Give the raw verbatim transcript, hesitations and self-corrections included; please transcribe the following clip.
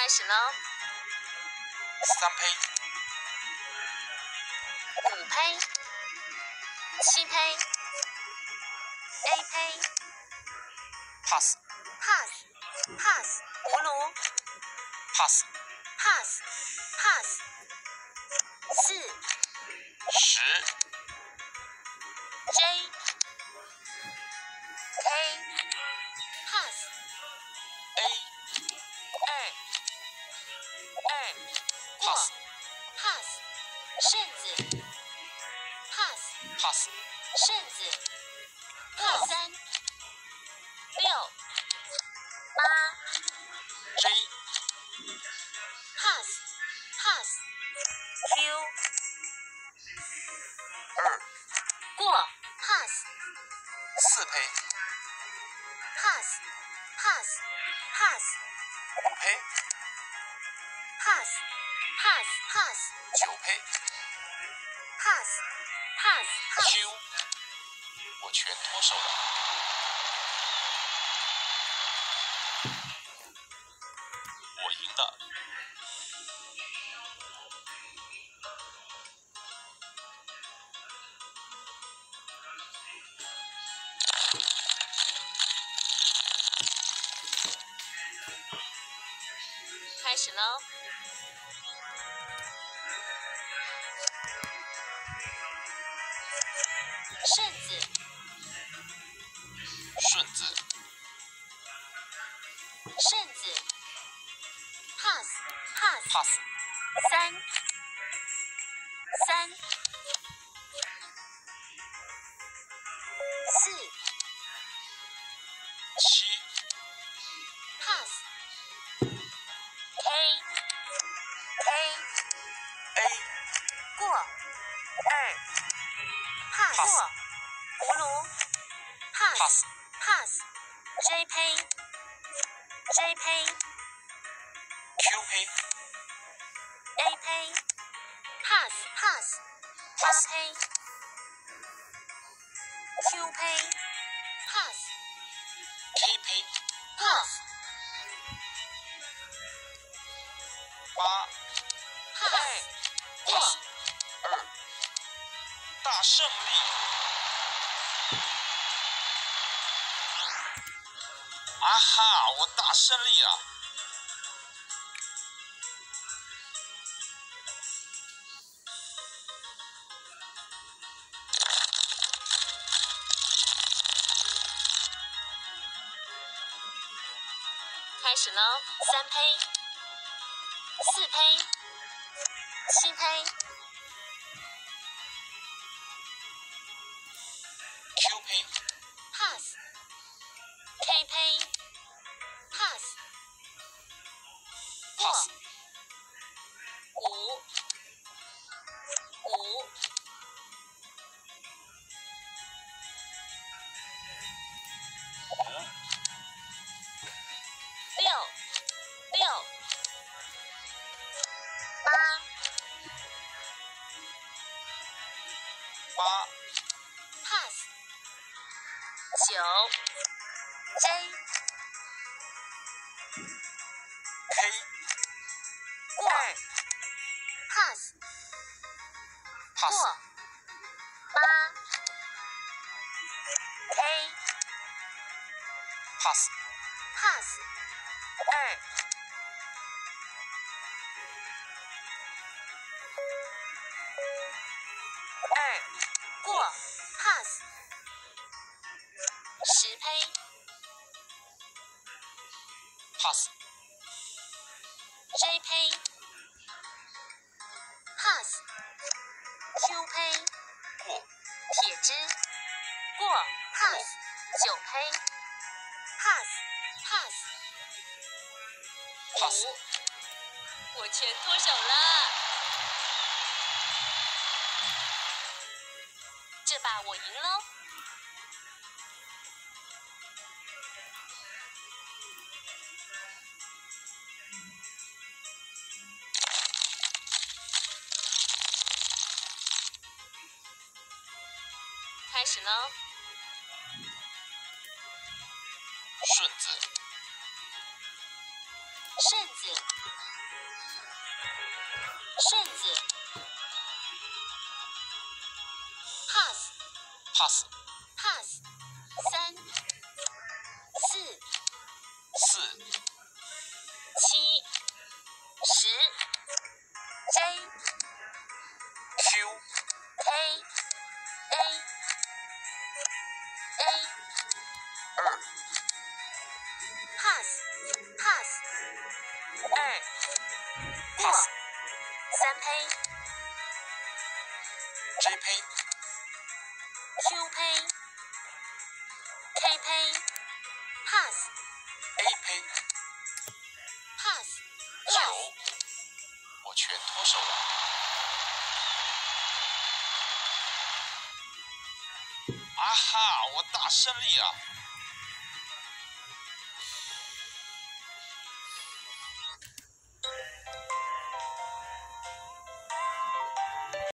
始喽！ 三胚、 五胚、七胚、A 胚、 pass、 pass pass 葫芦 pass、 pass pass 四十、 J K pass A、 二二过 pass、 pass 顺子 pass pass、 顺子过三六八 J、 pass pass Q 二、 过 pass 四胚、 pass pass pass 五胚、 pass pass pass 九胚、 pass pass pass Q， 我全脱手了。我赢了。 开始喽！顺子顺子、 顺子 pass pass pass、 三三四七、 pass K K A、 过二 pass 过葫芦 pass pass、 pass J 胚 J 胚 Q 胚、 A 胚 pass pass 八 pass、 胚 Q 胚 pass K 胚、 pass 八、 pass 过 pass、二，大胜利！啊哈，我大胜利啊！ 开始喽！三胚、四胚、七胚、 Q 胚、 pass K 胚 pass 过 pass、 五五五、 六六八八、 pass 九 J K、 过 pass pass、 过八 K pass、 pass 二二过 pass 十胚 pass、 J 胚 pass Q 胚过、 铁枝过 pass 九胚 pass pass pass、 五我全脱手了，这把我赢喽！开始喽！ 顺子、 顺子，顺子 ，pass pass pass，三四四七十 ，J Q A A A 二 pass pass，二过 pass 三胚 J 胚 Q 胚 K 胚 pass A 胚 pass 九 pass， 我全脱手了。啊哈！我大胜利啊！